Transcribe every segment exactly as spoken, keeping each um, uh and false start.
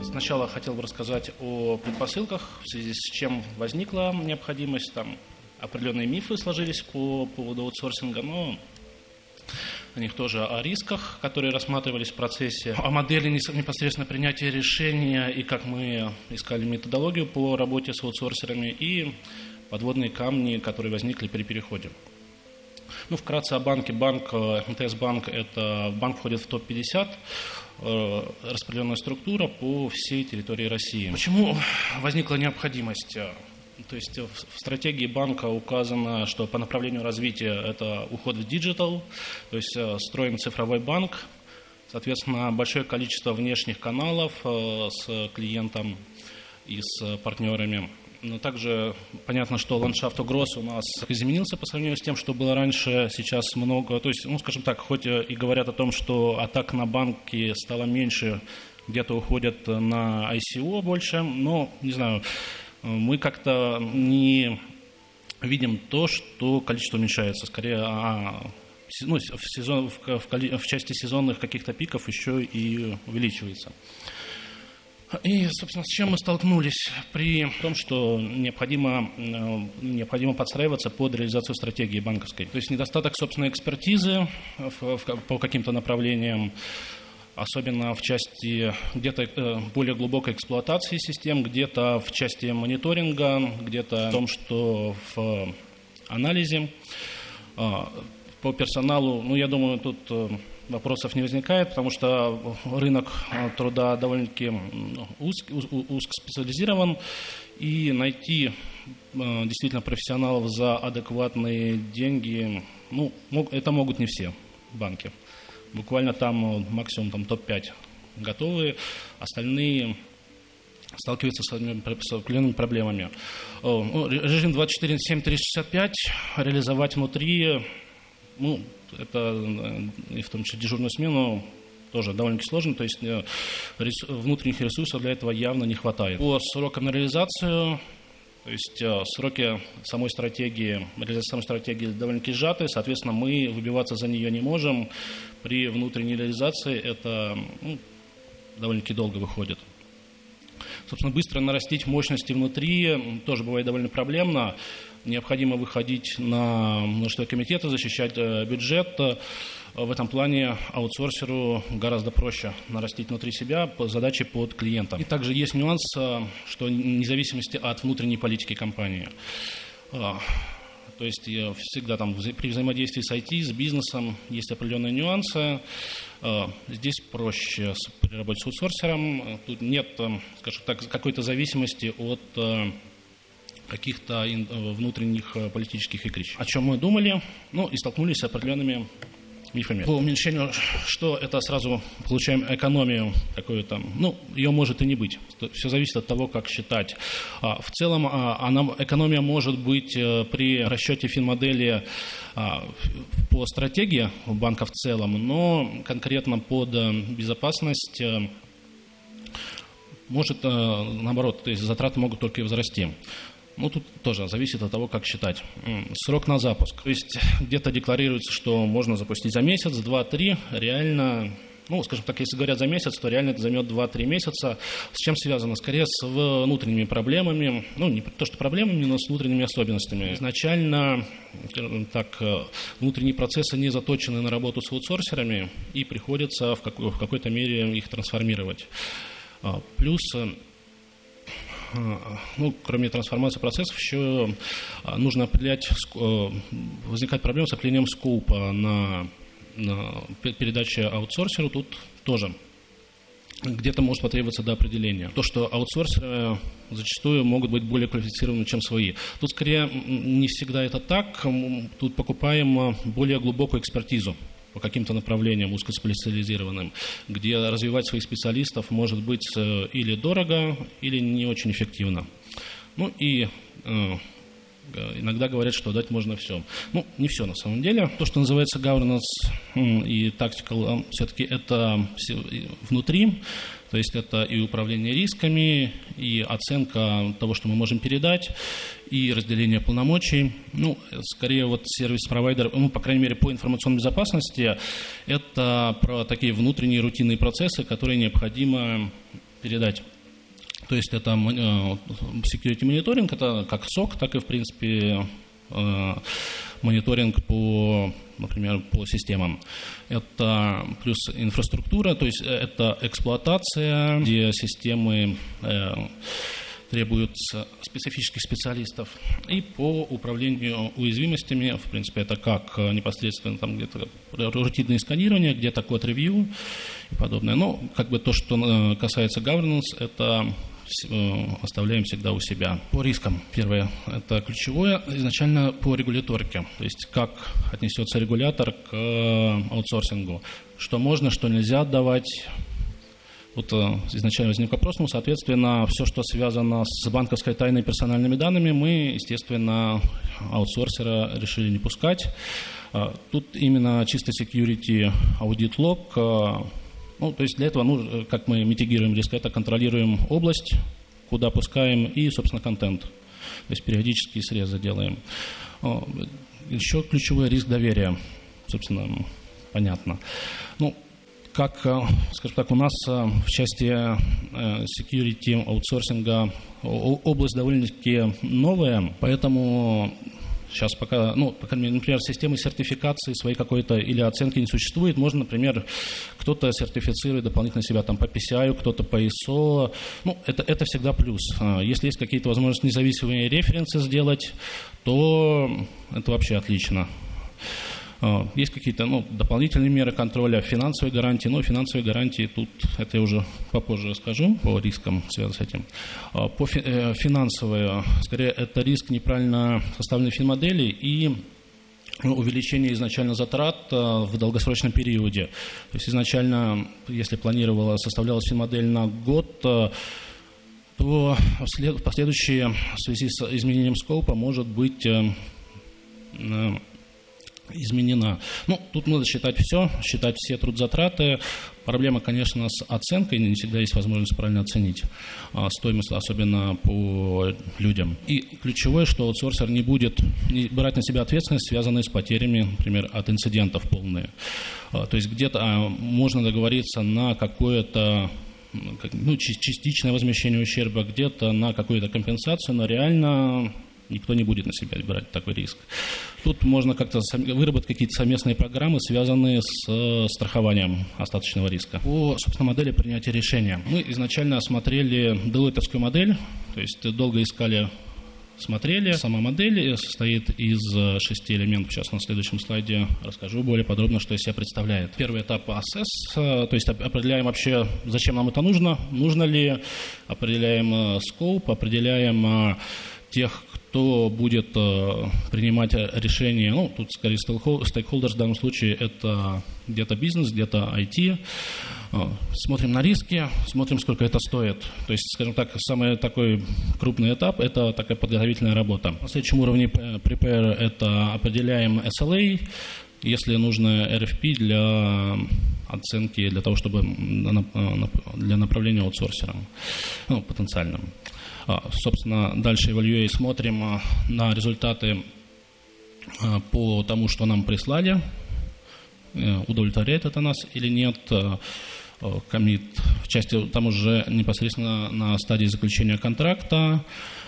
Сначала хотел бы рассказать о предпосылках, в связи с чем возникла необходимость. Там определенные мифы сложились по поводу аутсорсинга, но о них тоже, о рисках, которые рассматривались в процессе, о модели непосредственно принятия решения и как мы искали методологию по работе с аутсорсерами и подводные камни, которые возникли при переходе. Ну, вкратце о банке. Банк, эм тэ эс-банк, это банк входит в топ пятьдесят, э, распределенная структура по всей территории России. Почему возникла необходимость? То есть в, в стратегии банка указано, что по направлению развития это уход в диджитал, то есть э, строим цифровой банк, соответственно, большое количество внешних каналов э, с клиентом и с партнерами. Но также понятно, что ландшафт угроз у нас изменился по сравнению с тем, что было раньше. Сейчас много, то есть, ну, скажем так, хоть и говорят о том, что атак на банки стало меньше, где-то уходят на ай си о больше, но, не знаю, мы как-то не видим то, что количество уменьшается. Скорее, а, ну, в, сезон, в, в, в части сезонных каких-то пиков еще и увеличивается. И, собственно, с чем мы столкнулись при том, что необходимо, необходимо подстраиваться под реализацию стратегии банковской. То есть недостаток собственной экспертизы в, в, по каким-то направлениям, особенно в части где-то более глубокой эксплуатации систем, где-то в части мониторинга, где-то в том, что в анализе. По персоналу, ну, я думаю, тут вопросов не возникает, потому что рынок труда довольно-таки узк, узкоспециализирован, и найти действительно профессионалов за адекватные деньги, ну, это могут не все банки. Буквально там максимум там, топ пять готовы, остальные сталкиваются с определенными проблемами. Режим двадцать четыре на семь триста шестьдесят пять реализовать внутри, ну, это и в том числе дежурную смену тоже довольно-таки сложно, то есть внутренних ресурсов для этого явно не хватает. По срокам на реализацию, то есть сроки самой стратегии, реализации самой стратегии довольно-таки сжаты, соответственно, мы выбиваться за нее не можем. При внутренней реализации это, ну, довольно-таки долго выходит. Собственно, быстро нарастить мощности внутри тоже бывает довольно проблемно. Необходимо выходить на множество комитетов, защищать бюджет. В этом плане аутсорсеру гораздо проще нарастить внутри себя задачи под клиента. И также есть нюанс, что вне зависимости от внутренней политики компании. То есть всегда там при взаимодействии с ай ти, с бизнесом есть определенные нюансы. Здесь проще при работе с аутсорсером. Тут нет, скажем так, какой-то зависимости от каких-то внутренних политических игрищ. О чем мы думали, ну и столкнулись с определенными мифами. По уменьшению, что это сразу получаем экономию какую-то, ну, ее может и не быть. Все зависит от того, как считать. В целом, она, экономия может быть при расчете финмодели по стратегии банка в целом, но конкретно под безопасность может, наоборот, то есть затраты могут только и возрасти. Ну, тут тоже зависит от того, как считать. Срок на запуск. То есть где-то декларируется, что можно запустить за месяц, два, три. Реально, ну, скажем так, если говорят за месяц, то реально это займет два-три месяца. С чем связано? Скорее с внутренними проблемами. Ну, не то, что проблемами, но с внутренними особенностями. Изначально, так, внутренние процессы не заточены на работу с аутсорсерами, и приходится в, какой- в какой-то мере их трансформировать. Плюс... Ну, кроме трансформации процессов, еще нужно определять, возникает проблема с определением скоупа на, на передаче аутсорсеру. Тут тоже где-то может потребоваться до определения. То, что аутсорсеры зачастую могут быть более квалифицированы, чем свои. Тут скорее не всегда это так. Тут покупаем более глубокую экспертизу по каким-то направлениям узкоспециализированным, где развивать своих специалистов может быть или дорого, или не очень эффективно. Ну и э, иногда говорят, что дать можно все. Ну, не все на самом деле. То, что называется governance и tactical, все-таки это внутри, то есть это и управление рисками, и оценка того, что мы можем передать, и разделение полномочий. Ну, скорее вот сервис-провайдер, ну, по крайней мере, по информационной безопасности, это про такие внутренние рутинные процессы, которые необходимо передать То есть это security мониторинг, это как сок, так и, в принципе, мониторинг по, например, по системам. Это плюс инфраструктура, то есть это эксплуатация, где системы требуют специфических специалистов. И по управлению уязвимостями, в принципе, это как непосредственно там где-то рутинное сканирование, где-то код-ревью и подобное. Но как бы то, что касается governance, это оставляем всегда у себя. По рискам. Первое, это ключевое, изначально по регуляторике. То есть как отнесется регулятор к аутсорсингу. Что можно, что нельзя отдавать. Вот изначально возник вопрос, ну, соответственно, все, что связано с банковской тайной и персональными данными, мы, естественно, аутсорсера решили не пускать. Тут именно чисто security аудит лог. Ну, то есть для этого, ну, как мы митигируем риск, это контролируем область, куда пускаем, и, собственно, контент. То есть периодические срезы делаем. Еще ключевой риск доверия, собственно, понятно. Ну, как, скажем так, у нас в части security, аутсорсинга область довольно-таки новая, поэтому сейчас пока, ну, по крайней мере, например, системы сертификации своей какой-то или оценки не существует. Можно, например, кто-то сертифицирует дополнительно себя там по пи си ай, кто-то по ай эс о. Ну, это, это всегда плюс. Если есть какие-то возможности независимые референсы сделать, то это вообще отлично. Есть какие-то, ну, дополнительные меры контроля, финансовые гарантии. Но финансовые гарантии тут, это я уже попозже расскажу, по рискам, связанным с этим. По фи- финансовые, скорее, это риск неправильно составленной финмодели и увеличение изначально затрат в долгосрочном периоде. То есть изначально, если планировала, составлялась финмодель на год, то в последующие в связи с изменением скопа может быть изменена. Ну, тут надо считать все, считать все трудзатраты. Проблема, конечно, с оценкой, не всегда есть возможность правильно оценить а, стоимость, особенно по людям. И ключевое, что аутсорсер не будет не брать на себя ответственность, связанную с потерями, например, от инцидентов полные. А, то есть где-то а, можно договориться на какое-то, ну, частичное возмещение ущерба, где-то на какую-то компенсацию, но реально никто не будет на себя брать такой риск. Тут можно как-то выработать какие-то совместные программы, связанные с страхованием остаточного риска. По, собственно, модели принятия решения. Мы изначально осмотрели делойтовскую модель, то есть долго искали, смотрели. Сама модель состоит из шести элементов. Сейчас на следующем слайде расскажу более подробно, что из себя представляет. Первый этап assess, то есть определяем вообще, зачем нам это нужно, нужно ли, определяем scope, определяем тех, кто будет принимать решения. Ну, тут, скорее, стейкхолдерс в данном случае это где-то бизнес, где-то ай ти. Смотрим на риски, смотрим, сколько это стоит. То есть, скажем так, самый такой крупный этап – это такая подготовительная работа. На следующем уровне prepare – это определяем эс эл эй, если нужно эр эф пи для оценки, для того, чтобы для направления аутсорсером, ну, потенциальным. Собственно, дальше evaluate, смотрим на результаты по тому, что нам прислали, удовлетворяет это нас или нет. Коммит в части там уже непосредственно на стадии заключения контракта.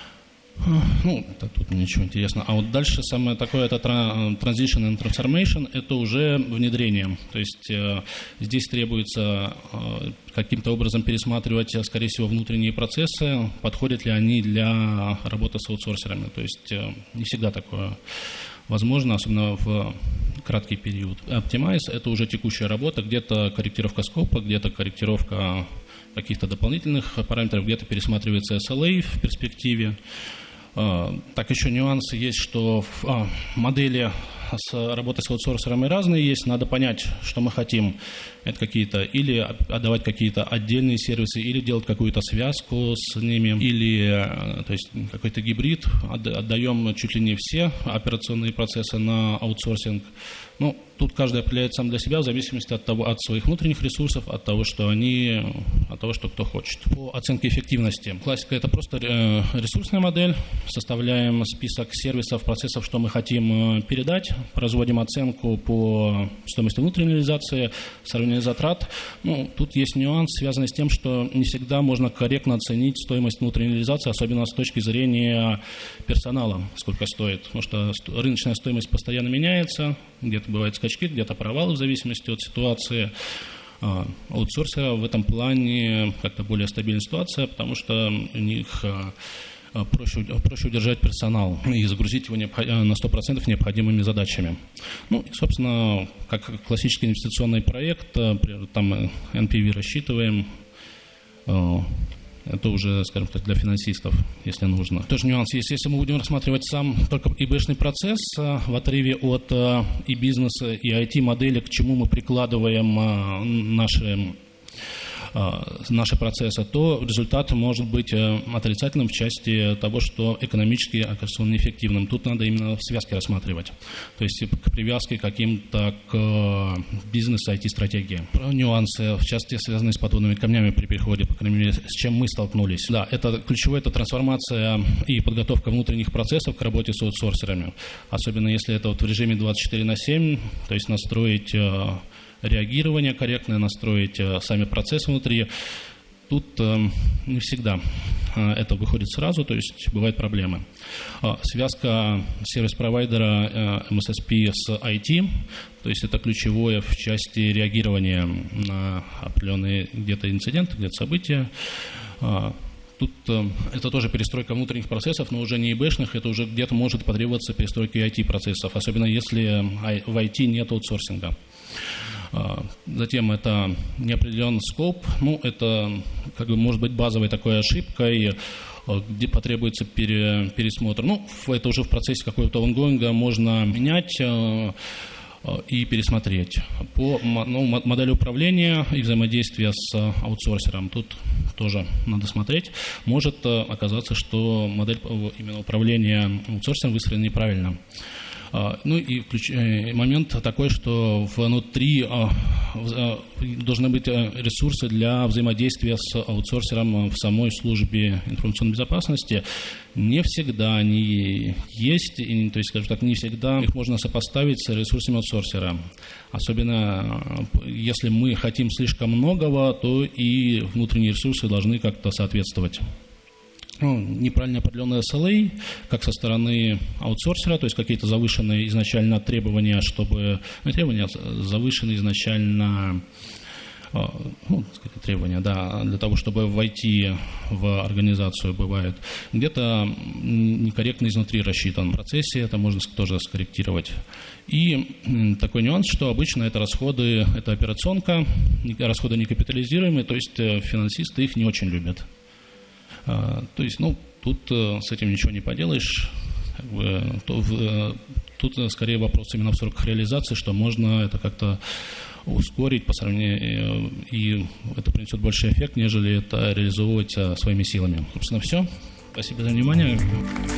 Ну, это тут ничего интересного. А вот дальше самое такое, это transition and transformation, это уже внедрение. То есть э, здесь требуется э, каким-то образом пересматривать, скорее всего, внутренние процессы, подходят ли они для работы с аутсорсерами. То есть э, не всегда такое возможно, особенно в краткий период. Optimize – это уже текущая работа, где-то корректировка скопа, где-то корректировка каких-то дополнительных параметров, где-то пересматривается эс эл эй в перспективе. Так, еще нюансы есть, что а, модели с работы с аутсорсерами разные есть. Надо понять, что мы хотим. Это какие-то или отдавать какие-то отдельные сервисы, или делать какую-то связку с ними, или то есть какой-то гибрид. Отдаем чуть ли не все операционные процессы на аутсорсинг. Ну, тут каждый определяет сам для себя в зависимости от того, от своих внутренних ресурсов, от того, что они, от того, что кто хочет. По оценке эффективности. Классика – это просто ресурсная модель. Составляем список сервисов, процессов, что мы хотим передать, производим оценку по стоимости внутренней реализации, сравнение затрат. Ну, тут есть нюанс, связанный с тем, что не всегда можно корректно оценить стоимость внутренней реализации, особенно с точки зрения персонала, сколько стоит. Потому что рыночная стоимость постоянно меняется, где-то бывают скачки, где-то провалы в зависимости от ситуации. Аутсорсера в этом плане как-то более стабильная ситуация, потому что у них проще, проще удержать персонал и загрузить его на сто процентов необходимыми задачами. Ну, и, собственно, как классический инвестиционный проект, там эн пи ви рассчитываем. Это уже, скажем так, для финансистов, если нужно. Тоже нюанс есть. Если мы будем рассматривать сам только и бэ-шный процесс в отрыве от и бизнеса, и ай ти-модели, к чему мы прикладываем наши, наши процессы, то результат может быть отрицательным в части того, что экономически окажется он неэффективным. Тут надо именно в связке рассматривать. То есть к привязке каким-то к бизнес-ай ти-стратегии. Про нюансы, в части связанные с подводными камнями при переходе, по крайней мере, с чем мы столкнулись. Да, это ключевое, это трансформация и подготовка внутренних процессов к работе с аутсорсерами. Особенно если это вот в режиме двадцать четыре на семь, то есть настроить реагирование корректное, настроить э, сами процессы внутри. Тут э, не всегда э, это выходит сразу, то есть бывают проблемы. Э, связка сервис-провайдера э, эм эс эс пи с ай ти, то есть это ключевое в части реагирования на определенные где-то инциденты, где-то события. Э, Тут э, это тоже перестройка внутренних процессов, но уже не и бэ-шных, это уже где-то может потребоваться перестройка ай ти-процессов, особенно если в ай ти нет аутсорсинга. Затем это неопределенный скоп, ну, это как бы может быть базовой такой ошибкой, где потребуется пере, пересмотр. Ну, это уже в процессе какого-то онгоинга можно менять и пересмотреть. По ну, модели управления и взаимодействия с аутсорсером тут тоже надо смотреть. Может оказаться, что модель именно управления аутсорсером выстроена неправильно. Ну и момент такой, что внутри должны быть ресурсы для взаимодействия с аутсорсером в самой службе информационной безопасности. Не всегда они есть, и, то есть, скажем так, не всегда их можно сопоставить с ресурсами аутсорсера. Особенно если мы хотим слишком многого, то и внутренние ресурсы должны как-то соответствовать. Ну, неправильно определенные эс эл эй, как со стороны аутсорсера, то есть какие-то завышенные изначально требования, чтобы... Ну, требования завышенные изначально... Ну, сказать, требования, да, для того, чтобы войти в организацию, бывает. Где-то некорректно изнутри рассчитан в процессе, это можно тоже скорректировать. И такой нюанс, что обычно это расходы, это операционка, расходы не капитализируемые, то есть финансисты их не очень любят. То есть, ну, тут с этим ничего не поделаешь. Как бы, то в, тут скорее вопрос именно в сроках реализации, что можно это как-то ускорить по сравнению, и это принесет больший эффект, нежели это реализовывать своими силами. Собственно, все. Спасибо за внимание.